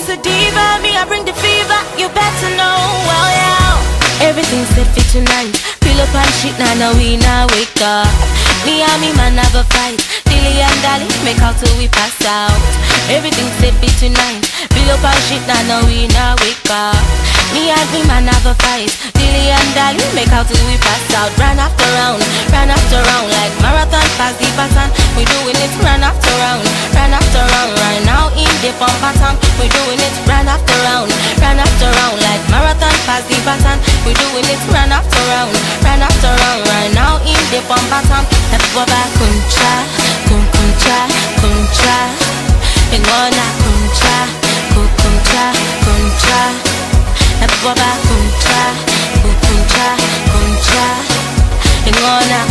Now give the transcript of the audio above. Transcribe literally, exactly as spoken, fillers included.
a diva, me I bring the fever. You better know, well yeah. Everything's set for tonight. Fill up and shit, now nah, nah, we now nah, wake up. Me and me man have a fight. Dilly and Dally, make out till we pass out. Everything's set for tonight. Fill up and shit, now nah, nah, we now nah, wake up. Me and me man have a fight. Dilly and Dally, make out till we pass out. Run after round, run after round, like marathon, pass the baton. We doing it, run after round, run after round. Right now in the pump pattern, we doing it, run after round, run after round, like marathon, pass the baton. We doing it, run after round, run after round. Right now in the pump pattern. That boba kuncha, kun kuncha, kuncha. Ingona kuncha, kun kuncha, kuncha. That boba kuncha, kun kuncha, kuncha. Ingona